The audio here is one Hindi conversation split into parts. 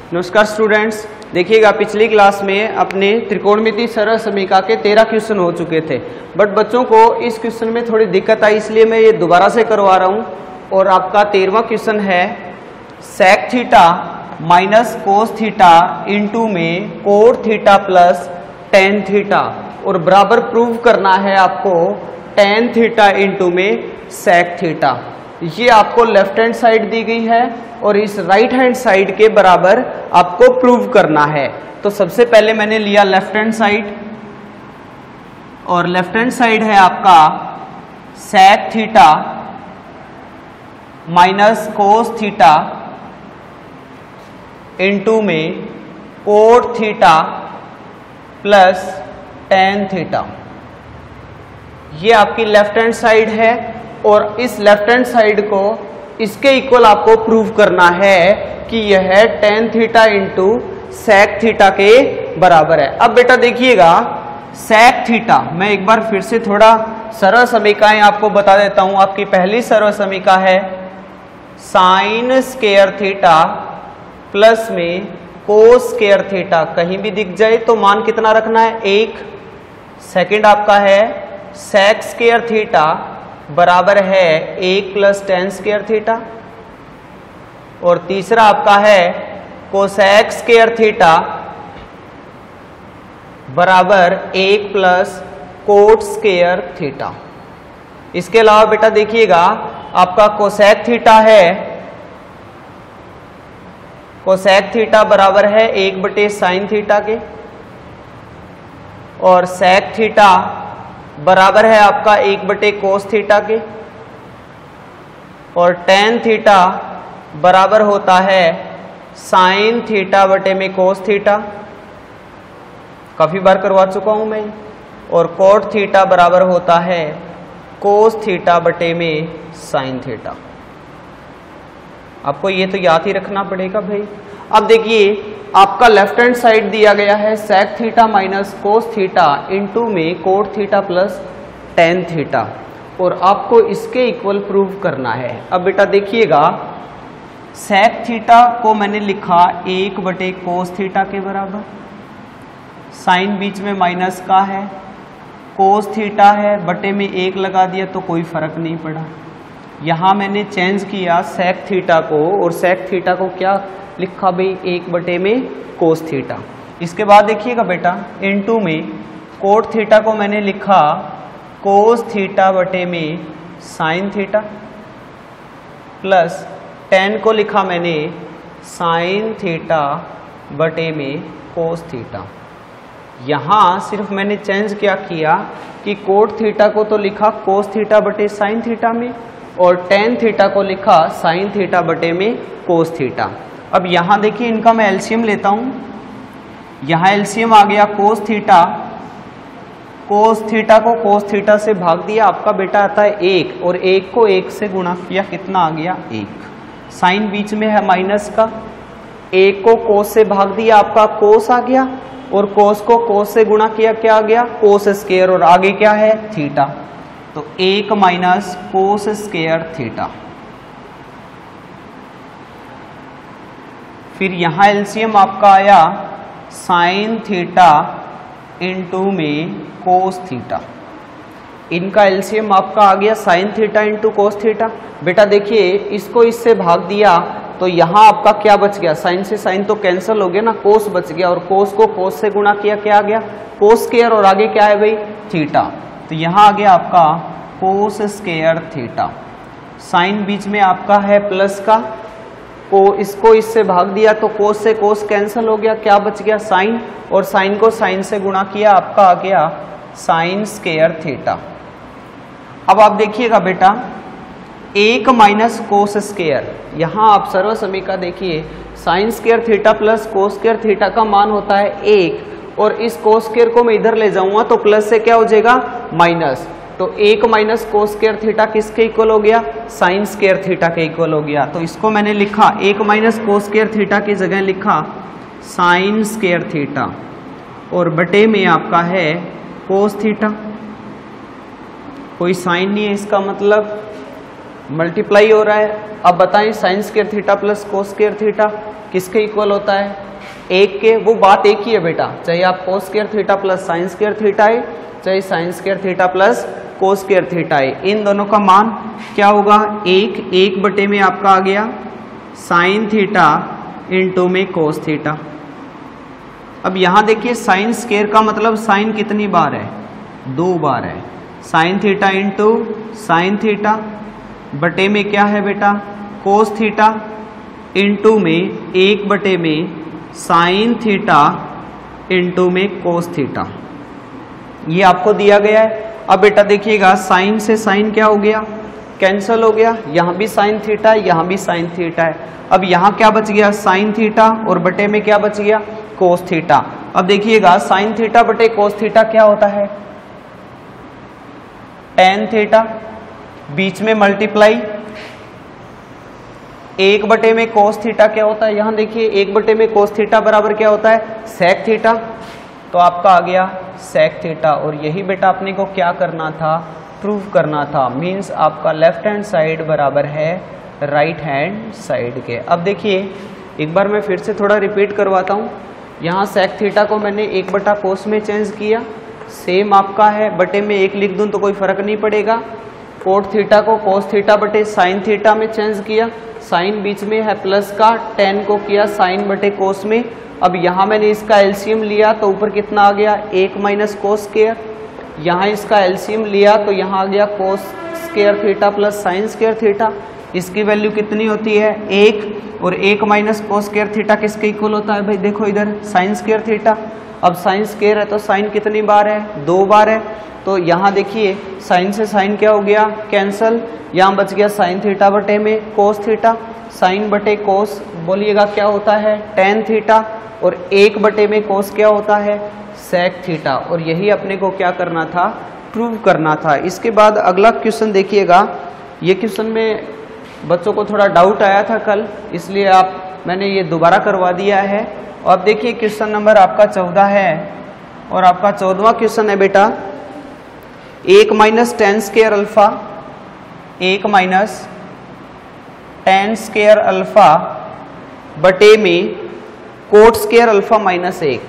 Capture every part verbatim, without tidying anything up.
नमस्कार स्टूडेंट्स, देखिएगा पिछली क्लास में अपने त्रिकोणमिति सरल समीकरण के तेरह क्वेश्चन हो चुके थे, बट बच्चों को इस क्वेश्चन में थोड़ी दिक्कत आई, इसलिए मैं ये दोबारा से करवा रहा हूँ। और आपका तेरहवां क्वेश्चन है sec theta minus cos theta into में cot theta plus tan theta, और बराबर प्रूव करना है आपको टेन थीटा इंटू में सेक थीटा। ये आपको लेफ्ट हैंड साइड दी गई है और इस राइट हैंड साइड के बराबर आपको प्रूव करना है। तो सबसे पहले मैंने लिया लेफ्ट हैंड साइड, और लेफ्ट हैंड साइड है आपका sec theta minus cos theta into में cot theta plus tan theta. ये आपकी लेफ्ट हैंड साइड है और इस लेफ्ट हैंड साइड को इसके इक्वल आपको प्रूव करना है कि यह tan theta into sec theta के बराबर है। अब बेटा देखिएगा सेक थीटा, मैं एक बार फिर से थोड़ा सरल समीकरण आपको बता देता हूं। आपकी पहली सरल समीकरण है साइन स्क्वायर थीटा प्लस में कोस स्क्वायर थीटा, कहीं भी दिख जाए तो मान कितना रखना है, एक। सेकंड आपका है सेक स्क्वायर थीटा बराबर है एक प्लस टेन स्क्वायर थीटा, और तीसरा आपका है कोसेक स्क्वायर थीटा बराबर एक प्लस कोट स्क्वायर थीटा। इसके अलावा बेटा देखिएगा आपका कोसेक थीटा है, कोसेक थीटा बराबर है एक बटे साइन थीटा के, और सेक थीटा बराबर है आपका एक बटे कोस थीटा के, और टेन थीटा बराबर होता है साइन थीटा बटे में कोस थीटा, काफी बार करवा चुका हूं मैं। और कोट थीटा बराबर होता है कोस थीटा बटे में साइन थीटा। आपको ये तो याद ही रखना पड़ेगा भाई। अब देखिए आपका लेफ्ट हैंड साइड दिया गया है sec theta minus cos theta into में cot theta plus tan theta, और आपको इसके इक्वल प्रूव करना है। अब बेटा देखिएगा सेक थीटा को मैंने लिखा एक बटे कोस थीटा के बराबर, साइन बीच में माइनस का है, कोस थीटा है बटे में एक लगा दिया तो कोई फर्क नहीं पड़ा। यहां मैंने चेंज किया सेक थीटा को, और सेक थीटा को क्या लिखा भाई, एक बटे में कोस थीटा। इसके बाद देखिएगा बेटा इनटू में कोट थीटा को मैंने लिखा कोस थीटा बटे में साइन थीटा, प्लस टेन को लिखा मैंने साइन थीटा बटे में कोस थीटा। यहां सिर्फ मैंने चेंज क्या किया कि कोट थीटा को तो लिखा कोस थीटा बटे साइन थीटा में, और टेन थीटा को लिखा साइन थीटा बटे में कोस थीटा। अब यहां देखिए इनका मैं एलसीएम लेता हूं, यहां एलसीएम आ गया कोस थीटा, कोस थीटा को कोस थीटा से भाग दिया, आपका बेटा आता है एक, और एक को एक से गुणा किया, कितना आ गया, एक। साइन बीच में है माइनस का, एक को कोस से भाग दिया, आपका कोस आ गया, और कोस को कोस से गुणा किया, क्या आ गया, कोस स्क्वायर, और आगे क्या है, थीटा। तो एक माइनस कोस स्क्वायर थीटा। फिर यहां एलसीएम आपका आया साइन थीटा इंटू में कोस थीटा, इनका एलसीएम आपका आ गया sine theta into cos theta. बेटा देखिए इसको इससे भाग दिया तो यहां आपका क्या बच गया, साइन से साइन तो कैंसिल हो गया ना, कोस बच गया, और कोस को कोस से गुणा किया, क्या आ गया, कोस स्क्वायर, और आगे क्या है भाई, थीटा। तो यहां आ गया आपका कोस स्क्वायर थीटा। साइन बीच में आपका है प्लस का, को इसको इससे भाग दिया तो कोस से कोस कैंसिल हो गया, क्या बच गया, साइन, और साइन को साइन से गुणा किया, आपका आ गया साइन स्क्वायर थीटा। अब आप देखिएगा बेटा एक माइनस कोस स्क्वायर, यहां आप सर्व समीकरण देखिए sine square theta plus cos square theta का मान होता है एक, और इस कोस स्क्वायर को मैं इधर ले जाऊंगा तो प्लस से क्या हो जाएगा, माइनस। तो एक माइनस कोस स्क्वायर थीटा किसके इक्वल हो गया, साइन स्क्वायर थीटा के इक्वल हो गया। तो इसको मैंने लिखा एक माइनस कोस स्क्वायर थीटा की जगह लिखा साइन स्क्वायर थीटा, और बटे में आपका है कोस थीटा। कोई साइन नहीं है, इसका मतलब मल्टीप्लाई हो रहा है। अब बताएं sine square theta plus cos square theta, किसके इक्वल होता है, एक के। वो बात एक ही है बेटा, चाहे आप cos square theta plus sine square theta है, चाहे sine square theta plus cos square theta है, इन दोनों का मान क्या होगा, एक एक बटे में आपका आ गया साइन थीटा इंटू में कोस थीटा। अब यहां देखिए साइन स्क्वायर का मतलब साइन कितनी बार है, दो बार है। Sine theta into sine theta बटे में क्या है बेटा कोस थीटा इंटू में एक बटे में साइन थीटा इंटू में कोस थीटा, ये आपको दिया गया है। अब बेटा देखिएगा साइन से साइन क्या हो गया, कैंसल हो गया, यहाँ भी साइन थीटा है, यहाँ भी साइन थीटा है। अब यहाँ क्या बच गया, साइन थीटा, और बटे में क्या बच गया, कोस थीटा। अब देखिएगा साइन थीटा बटे कोस थीटा क्या होता है, टेन थीटा, बीच में मल्टीप्लाई एक बटे में कोस थीटा क्या होता है, यहां देखिए एक बटे में कोस थीटा बराबर क्या होता है, सेक थीटा। तो आपका आ गया सेक थीटा, और यही बेटा अपने को क्या करना था, प्रूव करना था। मींस आपका लेफ्ट हैंड साइड बराबर है राइट हैंड साइड के। अब देखिए एक बार मैं फिर से थोड़ा रिपीट करवाता हूँ। यहाँ सेक थीटा को मैंने एक बटा कोस में चेंज किया, सेम आपका है, बटे में एक लिख दूँ तो कोई फर्क नहीं पड़ेगा। कोट थीटा को कोस थीटा बटे साइन थीटा में चेंज किया, साइन बीच में है प्लस का, टेन को किया साइन बटे कोस में। अब यहाँ मैंने इसका एलसीएम लिया तो ऊपर कितना आ गया, एक माइनस कोस स्क्वायर। यहाँ इसका एलसीएम लिया तो यहाँ आ गया cos square theta plus sine square theta. इसकी वैल्यू कितनी होती है, एक, और एक माइनस कोस स्क्वायर थीटा किसके इक्वल होता है भाई, देखो इधर साइन स्क्वायर थीटा। अब साइन स्क्वायर है तो साइन कितनी बार है, दो बार है। तो यहाँ देखिए साइन से साइन क्या हो गया, कैंसल, यहाँ बच गया साइन थीटा बटे में कोस थीटा। साइन बटे कोस बोलिएगा क्या होता है, टेन थीटा, और एक बटे में कोस क्या होता है, सेक थीटा। और यही अपने को क्या करना था, प्रूव करना था। इसके बाद अगला क्वेश्चन देखिएगा, ये क्वेश्चन में बच्चों को थोड़ा डाउट आया था कल, इसलिए आप मैंने ये दोबारा करवा दिया है। और अब देखिए क्वेश्चन नंबर आपका चौदह है, और आपका चौदहवां क्वेश्चन है बेटा, एक माइनस टेन स्क्वायर अल्फा, एक माइनस टेन स्क्वायर अल्फा बटे में कोट स्क्वायर अल्फा माइनस एक,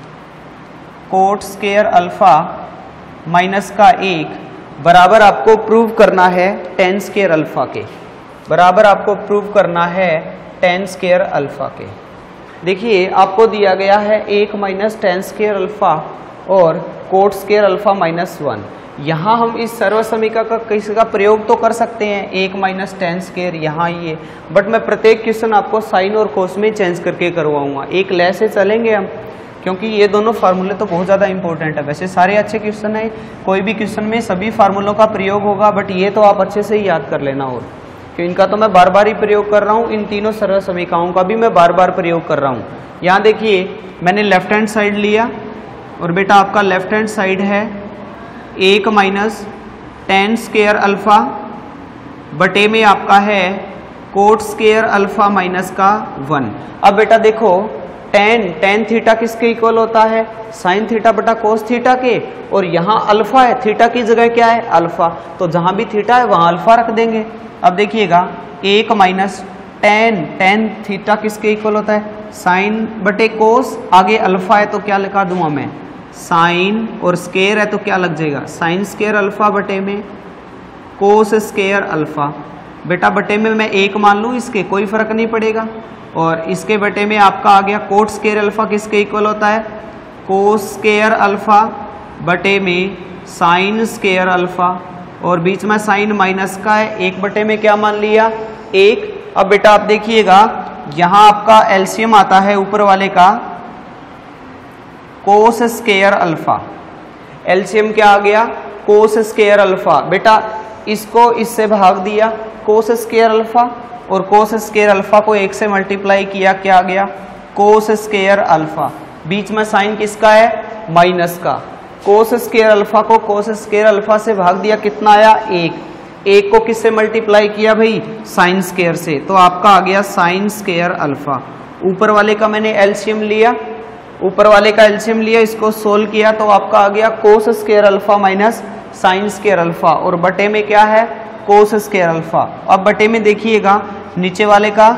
कोट स्क्वायर अल्फा माइनस का एक बराबर आपको प्रूव करना है टेन स्क्वायर अल्फा के, बराबर आपको प्रूव करना है टेन स्क्वायर अल्फा के। देखिए आपको दिया गया है एक माइनस टेन स्क्वायर अल्फा और cot square alpha minus one. यहाँ हम इस सर्वसमीका का किसी का प्रयोग तो कर सकते हैं, एक माइनस टेन स्क्वायर यहाँ ये, बट मैं प्रत्येक क्वेश्चन आपको साइन और कोस में चेंज करके करवाऊंगा। एक लय से चलेंगे हम, क्योंकि ये दोनों फार्मूले तो बहुत ज़्यादा इंपॉर्टेंट है। वैसे सारे अच्छे क्वेश्चन है, कोई भी क्वेश्चन में सभी फार्मूलों का प्रयोग होगा, बट ये तो आप अच्छे से ही याद कर लेना। और कि इनका तो मैं बार बार ही प्रयोग कर रहा हूँ, इन तीनों सर्वसमीकाओं का भी मैं बार बार प्रयोग कर रहा हूँ। यहाँ देखिए मैंने लेफ्ट हैंड साइड लिया, और बेटा आपका लेफ्ट हैंड साइड है एक माइनस टेन स्क्वायर अल्फा बटे में आपका है कोट स्क्वायर अल्फा माइनस का वन। अब बेटा देखो टेन टेन थीटा किसके इक्वल होता है, साइन थीटा बटा कोस थीटा के, और यहाँ अल्फा है, थीटा की जगह क्या है अल्फा, तो जहां भी थीटा है वहां अल्फा रख देंगे। अब देखिएगा एक माइनस टेन टेन थीटा किसके इक्वल होता है, साइन बटे कोस, आगे अल्फा है तो क्या लिखा दूंगा मैं, साइन, और स्क्वायर है तो क्या लग जाएगा, साइन स्क्वायर अल्फा बटे में कोस स्क्वायर अल्फा। बेटा बटे में मैं एक मान लूँ, इसके कोई फर्क नहीं पड़ेगा, और इसके बटे में आपका आ गया कोट स्क्वायर अल्फा किसके इक्वल होता है, कोस स्क्वायर अल्फा बटे में साइन स्क्वायर अल्फा, और बीच में साइन माइनस का है, एक बटे में क्या मान लिया, एक। अब बेटा आप देखिएगा यहाँ आपका एलसीएम आता है ऊपर वाले का कोस स्क्वायर अल्फा, एलसीएम क्या आ गया, कोस स्क्वायर अल्फा। बेटा इसको इससे भाग दिया कोस स्क्वायर अल्फा, और कोस स्क्वायर अल्फा को एक से मल्टीप्लाई किया, क्या आ गया, कोस स्क्वायर अल्फा। बीच में साइन किसका है, माइनस का। कोस स्क्वायर अल्फा को कोस स्क्वायर अल्फा से भाग दिया, कितना आया, एक। एक को किससे मल्टीप्लाई किया भाई, साइन स्क्वायर से, तो आपका आ गया साइन स्क्वायर अल्फा। ऊपर वाले का मैंने एलसीएम लिया, ऊपर वाले का एलसीएम लिया, इसको सोल्व किया तो आपका आ गया cos square alpha minus sine square alpha, और बटे में क्या है, कोस स्क्वायर अल्फा। अब बटे में देखिएगा नीचे वाले का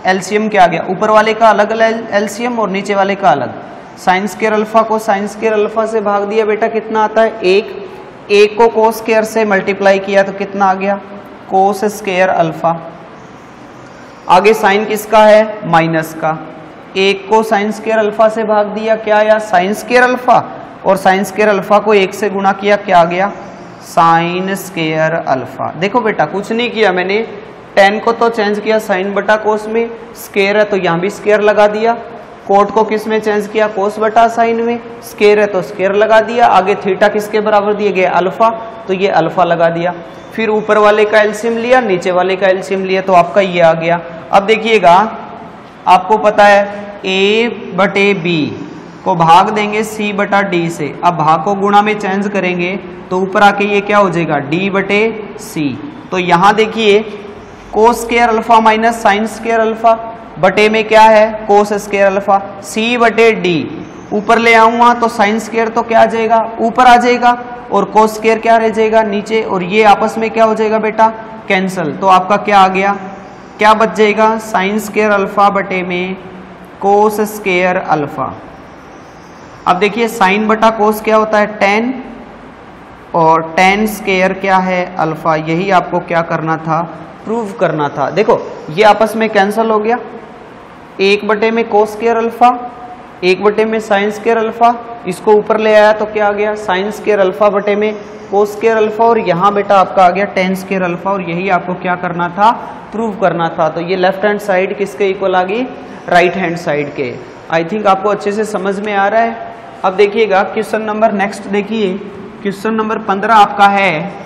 एलसीएम क्या आ गया, ऊपर वाले का अलग एलसीएम और नीचे वाले का अलग। साइन स्क्वायर अल्फा को साइन स्क्वायर अल्फा से भाग दिया बेटा, कितना आता है एक। एक को कोस स्क्वायर से मल्टीप्लाई किया तो कितना आ गया, कोस स्क्वायर अल्फा। आगे साइन किसका है, माइनस का। एक को साइन स्क्वायर अल्फा से भाग दिया, क्या आया, साइन स्क्वायर अल्फा, और साइन स्क्वायर अल्फा को एक से गुणा किया, क्या आ गया, साइन स्क्वायर अल्फा। देखो बेटा कुछ नहीं किया मैंने, टेन को तो चेंज किया साइन बटा कोस में, स्क्वायर है तो यहाँ भी स्क्वायर लगा दिया। कोट को किस में चेंज किया, कोस बटा साइन में, स्क्वायर है तो स्क्वायर लगा दिया। आगे थीटा किसके बराबर दिए गए, अल्फा, तो ये अल्फा लगा दिया। फिर ऊपर वाले का एलसीएम लिया, नीचे वाले का एलसीएम लिया, तो आपका ये आ गया। अब देखिएगा, आपको पता है ए बटे बी को भाग देंगे सी बटा डी से। अब भाग को गुणा में चेंज करेंगे तो ऊपर आके ये क्या हो जाएगा, डी बटे सी। तो यहाँ देखिए cos square alpha minus sine square alpha, बटे में क्या है, कोस स्क्वायर अल्फा, सी बटे डी। ऊपर ले आऊंगा तो साइन स्क्वायर तो क्या आ जाएगा, ऊपर आ जाएगा, और कोस स्क्वायर क्या रह जाएगा, नीचे, और ये आपस में क्या हो जाएगा बेटा, कैंसल। तो आपका क्या आ गया, क्या बच जाएगा, साइन स्क्वायर अल्फा बटे में कोस स्क्वायर अल्फा। अब देखिए साइन बटा कोस क्या होता है, टेन, और टेन स्क्वायर क्या है, अल्फा। यही आपको क्या करना था, प्रूव करना था। देखो ये आपस में कैंसल हो गया, एक बटे में कोस स्क्वायर अल्फा, एक बटे में साइन स्क्वायर अल्फा, इसको ऊपर ले आया तो क्या आ गया, साइन स्क्वायर अल्फा बटे में कोस स्क्वायर अल्फा, और यहाँ बेटा आपका आ गया टेन स्क्वायर अल्फा। और यही आपको क्या करना था, प्रूव करना था। तो ये लेफ्ट हैंड साइड किसके इक्वल आ गई, राइट हैंड साइड के। आई थिंक आपको अच्छे से समझ में आ रहा है। अब देखिएगा क्वेश्चन नंबर नेक्स्ट देखिए, क्वेश्चन नंबर पंद्रह आपका है,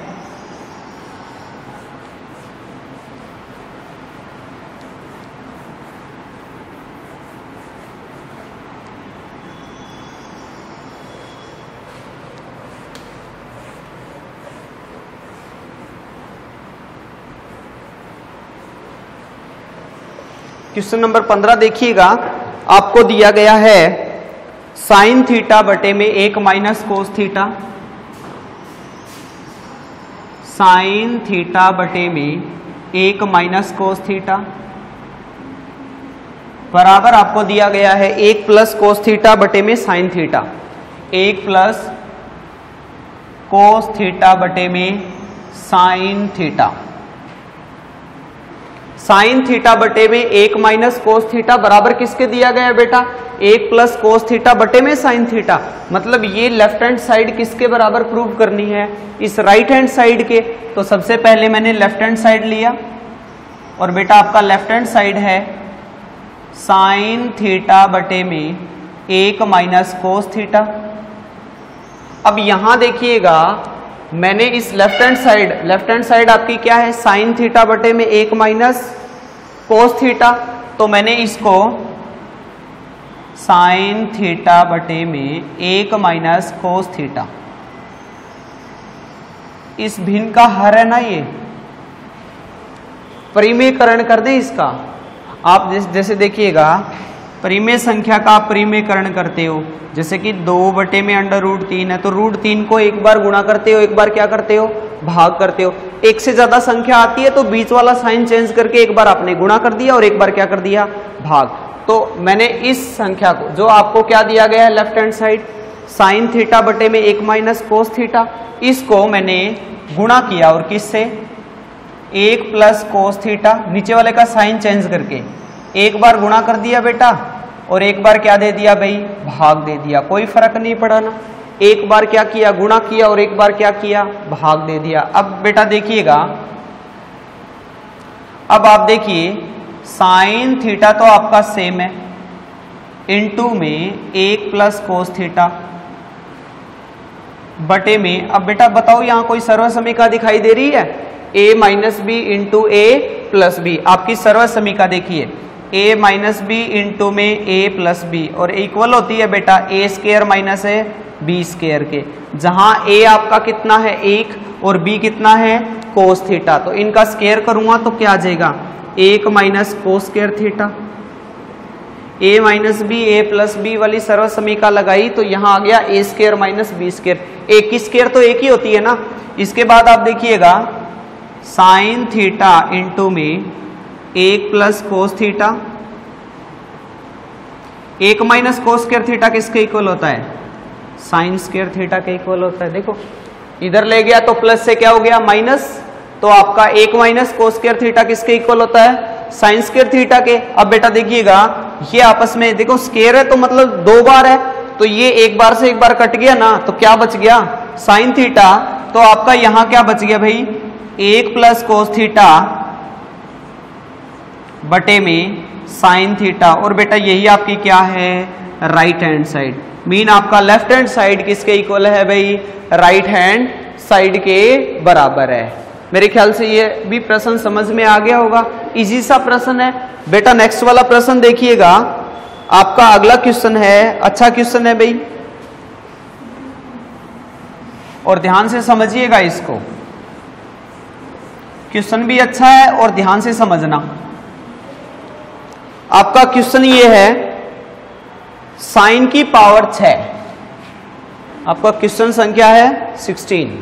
क्वेश्चन नंबर पंद्रह देखिएगा, आपको दिया गया है साइन थीटा बटे में एक minus cos theta, sine theta बटे में एक माइनस कोस थीटा बराबर आपको दिया गया है एक प्लस कोस थीटा बटे में साइन थीटा, एक प्लस कोस थीटा बटे में साइन थीटा। साइन थीटा बटे में एक माइनस कोस थीटा बराबर किसके दिया गया है बेटा, एक प्लस कोस थीटा बटे में साइन थीटा। मतलब ये लेफ्ट हैंड साइड किसके बराबर प्रूव करनी है, इस राइट हैंड साइड के। तो सबसे पहले मैंने लेफ्ट हैंड साइड लिया, और बेटा आपका लेफ्ट हैंड साइड है साइन थीटा बटे में एक माइनस कोस थीटा। अब यहां देखिएगा, मैंने इस left hand side, left hand side आपकी क्या है, साइन थीटा बटे में एक माइनस कोस थीटा, तो मैंने इसको साइन थीटा बटे में एक माइनस कोस थीटा, इस भिन्न का हर है ना, ये परिमेयकरण कर दें इसका। आप जैसे देखिएगा, परिमेय संख्या का आप परिमेयकरण करते हो, जैसे कि दो बटे में अंडर रूट तीन है, तो रूट तीन को एक बार गुणा करते हो, एक बार क्या करते हो, भाग करते हो। एक से ज्यादा संख्या आती है तो बीच वाला साइन चेंज करके एक बार आपने गुणा कर दिया और एक बार क्या कर दिया, भाग। तो मैंने इस संख्या को, जो आपको क्या दिया गया है left hand side, sine theta बटे में एक माइनस कोस थीटा, इसको मैंने गुणा किया और किससे, एक प्लस कोस थीटा, नीचे वाले का साइन चेंज करके एक बार गुणा कर दिया बेटा, और एक बार क्या दे दिया भाई, भाग दे दिया। कोई फर्क नहीं पड़ा ना, एक बार क्या किया, गुणा किया, और एक बार क्या किया, भाग दे दिया। अब बेटा देखिएगा, अब आप देखिए साइन थीटा तो आपका सेम है, इनटू में एक प्लस कोस थीटा बटे में, अब बेटा बताओ यहां कोई सर्व समीका दिखाई दे रही है, a minus b into a plus b. आपकी सर्व समीका देखिए, a माइनस बी इंटू में a प्लस बी, और इक्वल होती है बेटा a स्क्वायर माइनस है बी स्क्वायर के, जहां a आपका कितना है, एक, और b कितना है, कोस थीटा। तो इनका स्क्वायर करूंगा तो क्या आ जाएगा, एक minus cos square theta. a minus b a plus b वाली सर्व समीका लगाई तो यहां आ गया a square minus b square, एक की स्क्वायर तो एक ही होती है ना। इसके बाद आप देखिएगा साइन थीटा इंटू में एक प्लस कोस थीटा एक माइनस कोस स्क्वायर थीटा किसके इक्वल होता है? साइन स्क्वायर थीटा के इक्वल होता है। देखो इधर ले गया तो प्लस से क्या हो गया माइनस, तो आपका एक माइनस कोस स्क्वायर थीटा किसके इक्वल होता है? साइन स्क्वायर थीटा के। अब बेटा देखिएगा ये आपस में देखो स्क्वायर है तो मतलब दो बार है, तो ये एक बार से एक बार कट गया ना, तो क्या बच गया? Sine theta. तो आपका यहां क्या बच गया भाई? एक प्लस कोस थीटा बटे में साइन थीटा। और बेटा यही आपकी क्या है? Right hand side. मीन आपका लेफ्ट हैंड साइड किसके इक्वल है भाई? राइट हैंड साइड के बराबर है। मेरे ख्याल से ये भी प्रश्न समझ में आ गया होगा, इजी सा प्रश्न है। बेटा नेक्स्ट वाला प्रश्न देखिएगा, आपका अगला क्वेश्चन है, अच्छा क्वेश्चन है भाई, और ध्यान से समझिएगा इसको। क्वेश्चन भी अच्छा है और ध्यान से समझना। आपका क्वेश्चन ये है, साइन की पावर छह। आपका क्वेश्चन संख्या है सिक्सटीन।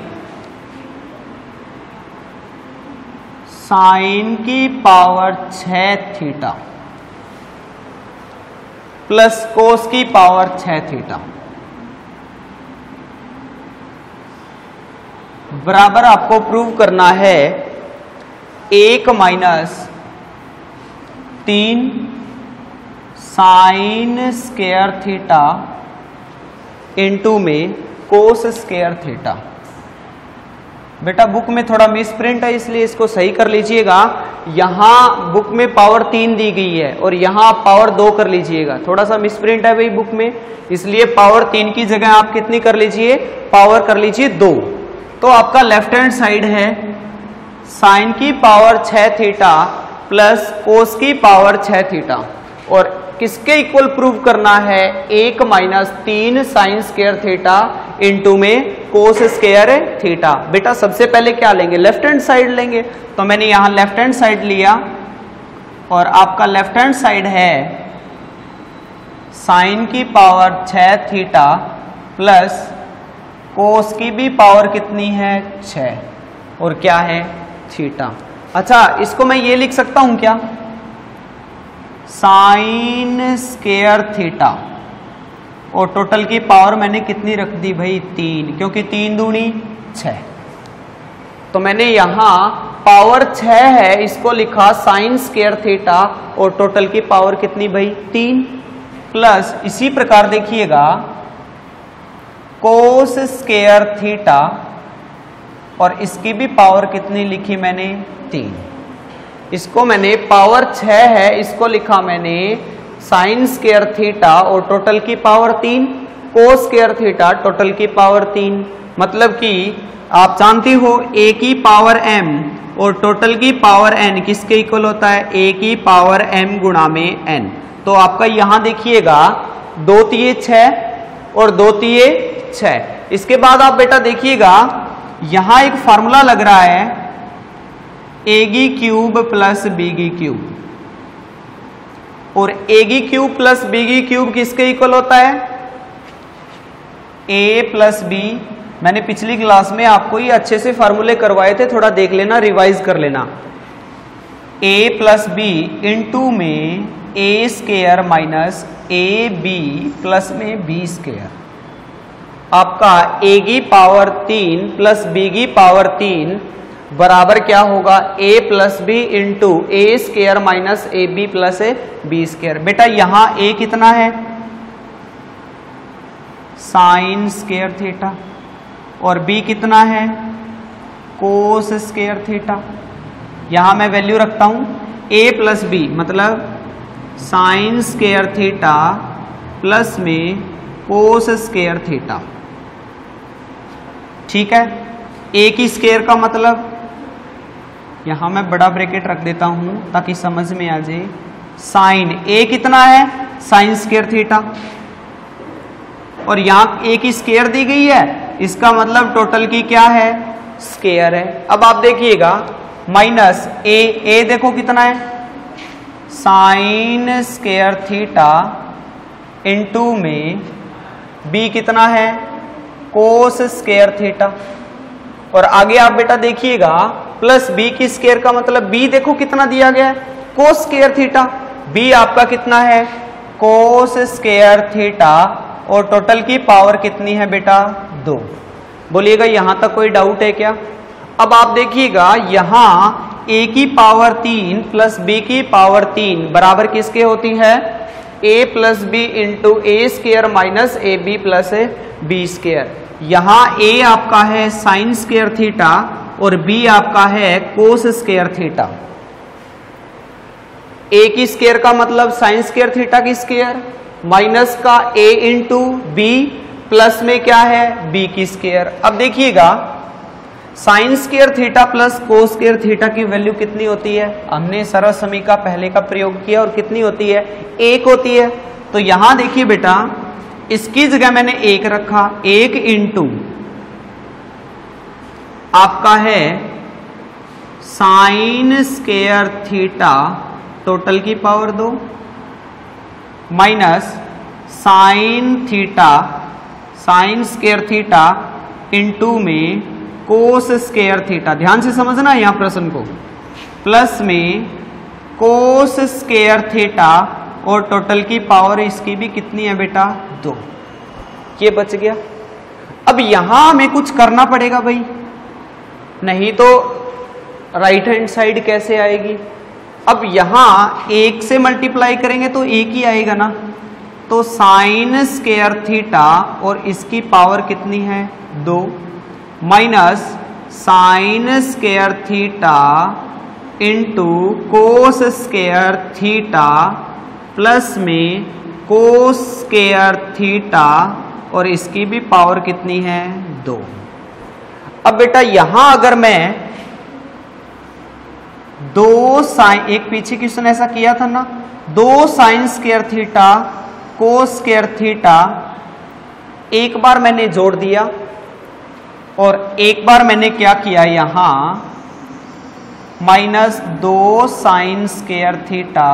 साइन की पावर छह थीटा प्लस कोस की पावर छह थीटा बराबर आपको प्रूव करना है एक माइनस तीन साइन स्क्वायर थीटा इंटू में कोस स्क्वायर थीटा। बेटा बुक में थोड़ा मिस प्रिंट है इसलिए इसको सही कर लीजिएगा। यहां बुक में पावर तीन दी गई है और यहां पावर दो कर लीजिएगा, थोड़ा सा मिस प्रिंट है भाई बुक में, इसलिए पावर तीन की जगह आप कितनी कर लीजिए? पावर कर लीजिए दो। तो आपका लेफ्ट हैंड साइड है साइन की पावर छह थीटा प्लस कोस की पावर छह थीटा, और किसके इक्वल प्रूव करना है? एक माइनस तीन साइन स्क्वायर थीटा इंटू में कोस स्क्वायर थीटा। बेटा सबसे पहले क्या लेंगे? लेफ्ट हैंड साइड लेंगे, तो मैंने यहां लेफ्ट हैंड साइड लिया, और आपका लेफ्ट हैंड साइड है साइन की पावर छह थीटा प्लस कोस की भी पावर कितनी है? छह, और क्या है? थीटा। अच्छा इसको मैं ये लिख सकता हूं क्या? साइन स्क्वायर थीटा, और टोटल की पावर मैंने कितनी रख दी भाई? तीन, क्योंकि तीन दूनी छह। तो मैंने यहां पावर छह है इसको लिखा साइन स्क्वायर थीटा, और टोटल की पावर कितनी भाई? तीन। प्लस इसी प्रकार देखिएगा कोस स्क्वायर थीटा, और इसकी भी पावर कितनी लिखी मैंने? तीन। इसको मैंने पावर छह है इसको लिखा मैंने साइन स्क्वायर थीटा, और टोटल की पावर तीन, कोस स्क्वायर थीटा, टोटल की पावर तीन। मतलब कि आप जानते हो a की पावर m और टोटल की पावर n किसके इक्वल होता है? a की पावर m गुणा में n। तो आपका यहां देखिएगा दो तिये छह और दो तिये छह। इसके बाद आप बेटा देखिएगा यहां एक फार्मूला लग रहा है एगी क्यूब प्लस बीगी क्यूब, और एगी क्यूब प्लस बीगी क्यूब किसके इक्वल होता है? A plus b. मैंने पिछली क्लास में आपको ये अच्छे से फार्मूले करवाए थे, थोड़ा देख लेना, रिवाइज कर लेना। ए प्लस बी इंटू में a square minus a b plus में बी स्क्वायर। आपका ए की पावर तीन प्लस बी की पावर तीन बराबर क्या होगा? a plus b into a square minus a b plus b square. बेटा यहां a कितना है? साइन स्क्वायर थीटा, और b कितना है? Cos square theta. यहां मैं वैल्यू रखता हूं a प्लस बी, मतलब साइन स्क्वायर थीटा प्लस में कोस स्क्वायर थीटा। ठीक है, a की स्क्वायर का मतलब यहां मैं बड़ा ब्रैकेट रख देता हूं ताकि समझ में आ जाए। साइन a कितना है? साइन स्क्वायर थीटा, और यहां a की स्क्वायर दी गई है, इसका मतलब टोटल की क्या है? स्क्वायर है। अब आप देखिएगा माइनस a, a देखो कितना है? साइन स्क्वायर थीटा इंटू में b कितना है? कोस स्क्वायर थीटा, और आगे आप बेटा देखिएगा प्लस b की स्क्वायर का मतलब b देखो कितना दिया गया है? Cos square theta. b आपका कितना है? कोस स्क्वायर थीटा और टोटल की पावर कितनी है बेटा दो। बोलिएगा यहां तक कोई डाउट है क्या? अब आप देखिएगा यहां a की पावर तीन प्लस b की पावर तीन बराबर किसके होती है? a plus b into a square minus a b plus b square. यहां a आपका है साइन स्क्वायर थीटा और b आपका है कोस स्क्वायर थीटा। a की स्क्वायर का मतलब साइन स्क्वायर थीटा की स्क्वायर माइनस का a इंटू बी प्लस में क्या है b की स्क्वायर। अब देखिएगा sine square theta plus cos square theta की वैल्यू कितनी होती है? हमने सरल समी का पहले का प्रयोग किया और कितनी होती है? एक होती है। तो यहां देखिए बेटा इसकी जगह मैंने एक रखा, एक इंटू आपका है साइन स्क्वायर थीटा टोटल की पावर दो minus sine theta sine square theta into में कोस स्क्वायर थीटा। ध्यान से समझना यहां प्रश्न को, प्लस में कोस स्क्वायर थीटा और टोटल की पावर इसकी भी कितनी है बेटा दो। ये बच गया। अब यहां हमें कुछ करना पड़ेगा भाई, नहीं तो राइट हैंड साइड कैसे आएगी? अब यहां एक से मल्टीप्लाई करेंगे तो एक ही आएगा ना, तो साइन स्क्वायर थीटा और इसकी पावर कितनी है दो minus sine square theta into cos square theta plus में कोस स्क्वायर थीटा और इसकी भी पावर कितनी है दो। अब बेटा यहां अगर मैं दो साइन, एक पीछे क्वेश्चन ऐसा किया था ना, दो sine square theta cos square theta एक बार मैंने जोड़ दिया और एक बार मैंने क्या किया यहां माइनस दो sine square theta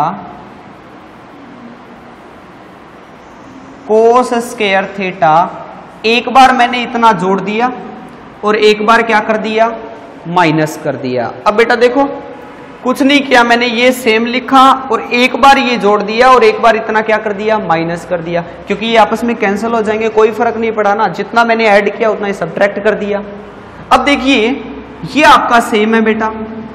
cos square theta, एक बार मैंने इतना जोड़ दिया और एक बार क्या कर दिया माइनस कर दिया। अब बेटा देखो कुछ नहीं किया मैंने, ये सेम लिखा और एक बार ये जोड़ दिया और एक बार इतना क्या कर दिया माइनस कर दिया, क्योंकि ये आपस में कैंसिल हो जाएंगे, कोई फर्क नहीं पड़ा ना, जितना मैंने ऐड किया उतना ही सब्ट्रैक्ट कर दिया। अब देखिए ये आपका सेम है बेटा,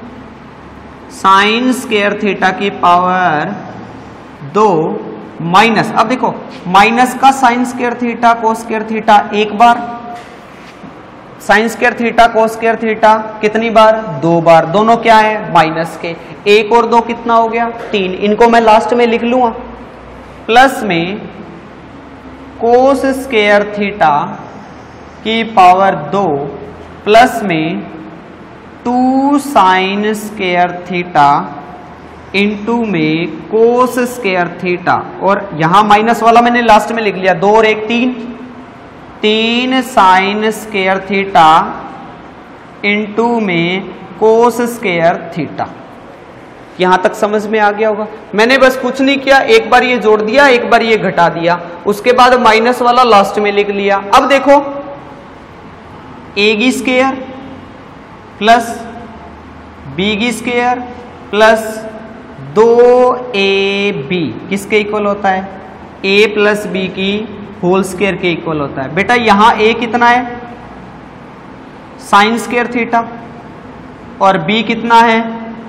साइन स्क्वायर थीटा की पावर दो माइनस, अब देखो माइनस का sine square theta cos square theta एक बार, sine square theta cos square theta कितनी बार दो बार, दोनों क्या है माइनस के, एक और दो कितना हो गया तीन, इनको मैं लास्ट में लिख लूंगा, प्लस में कोस स्क्वायर थीटा की पावर दो प्लस में two sine square theta into में कोस स्क्वायर थीटा, और यहां माइनस वाला मैंने लास्ट में लिख लिया, दो और एक तीन, तीन साइन स्क्वायर थीटा इंटू में कोस स्क्वायर थीटा। यहां तक समझ में आ गया होगा। मैंने बस कुछ नहीं किया, एक बार ये जोड़ दिया एक बार ये घटा दिया, उसके बाद माइनस वाला लास्ट में लिख लिया। अब देखो ए की स्क्वायर प्लस बी की स्क्वायर प्लस दो ए बी किसके इक्वल होता है? ए प्लस बी की होल स्क्वायर के इक्वल होता है। बेटा यहां ए कितना है साइन स्क्वायर थीटा और बी कितना है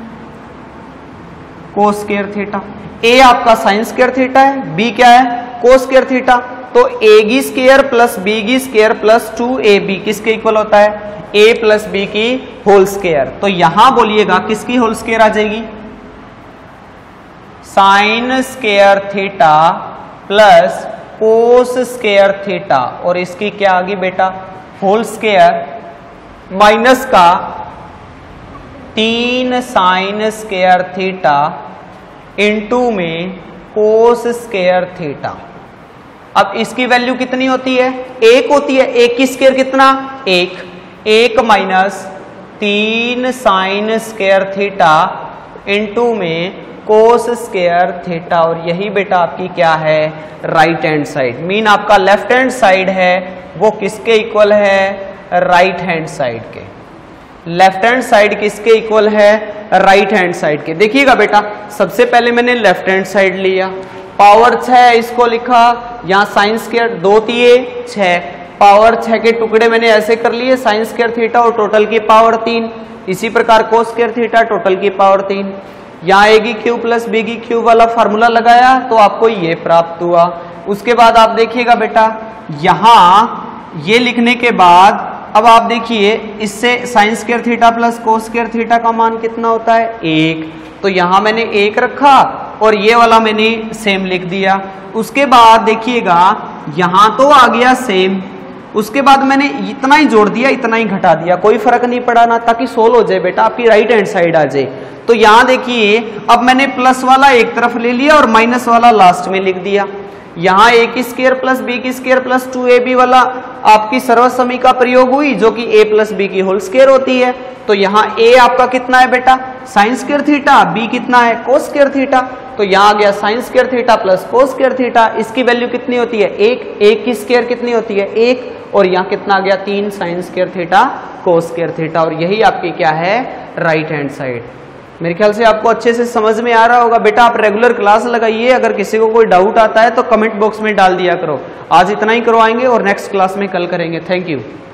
कोस स्क्वायर थीटा। ए आपका साइन स्क्वायर थीटा है, बी क्या है कोस स्क्वायर थीटा, तो ए की स्क्वायर प्लस बी की square plus two a b किसके इक्वल होता है? ए प्लस बी की होल स्क्वायर। तो यहां बोलिएगा किसकी होल स्क्वायर आ जाएगी? Sine square theta plus cos square theta, और इसकी क्या आ गई बेटा होल स्क्वायर माइनस का तीन साइन स्क्वायर थीटा इंटू में कोस स्क्वायर थीटा। अब इसकी वैल्यू कितनी होती है? एक होती है। एक की स्क्वायर कितना? एक, एक माइनस तीन साइन स्क्वायर थीटा इंटू में कोस स्क्वायर थीटा, और यही बेटा आपकी क्या है राइट हैंड साइड। मीन आपका लेफ्ट हैंड साइड है वो किसके इक्वल है? राइट हैंड साइड के। लेफ्ट हैंड साइड किसके इक्वल है? राइट हैंड साइड के। देखिएगा बेटा सबसे पहले मैंने लेफ्ट हैंड साइड लिया, पावर छह इसको लिखा, यहाँ साइन स्क्वायर दो तिये छह, पावर छह के टुकड़े मैंने ऐसे कर लिए साइन स्क्वायर थीटा और टोटल की पावर तीन। इसी प्रकार कोस स्क्वायर थीटा टोटल की पावर तीन। यहाँ ए की क्यूब प्लस बी की क्यूब वाला फार्मूला लगाया तो आपको ये प्राप्त हुआ। उसके बाद आप देखिएगा बेटा यहाँ ये लिखने के बाद अब आप देखिए इससे sine square theta plus cos square theta का मान कितना होता है एक, तो यहाँ मैंने एक रखा और ये वाला मैंने सेम लिख दिया। उसके बाद देखिएगा यहाँ तो आ गया सेम, उसके बाद मैंने इतना ही जोड़ दिया इतना ही घटा दिया, कोई फर्क नहीं पड़ा ना, ताकि सोल्व हो जाए बेटा, आपकी राइट हैंड साइड आ जाए। तो यहाँ देखिए अब मैंने प्लस वाला एक तरफ ले लिया और माइनस वाला लास्ट में लिख दिया। यहाँ ए की स्क्वायर प्लस बी की square plus two a b वाला आपकी सर्वसमी का प्रयोग हुई जो कि ए प्लस बी की होल स्क्वायर होती है। तो यहाँ ए आपका कितना है बेटा साइन स्क्वायर थीटा, बी कितना है कोस स्क्वायर थीटा, तो यहाँ आ गया sine square theta plus cos square theta. इसकी वैल्यू कितनी होती है एक, एक की स्क्वायर कितनी होती है एक, और यहाँ कितना आ गया तीन sine square theta cos square theta, और यही आपकी क्या है राइट हैंड साइड। मेरे ख्याल से आपको अच्छे से समझ में आ रहा होगा बेटा। आप रेगुलर क्लास लगाइए, अगर किसी को कोई डाउट आता है तो कमेंट बॉक्स में डाल दिया करो। आज इतना ही करवाएंगे और नेक्स्ट क्लास में कल करेंगे। Thank you.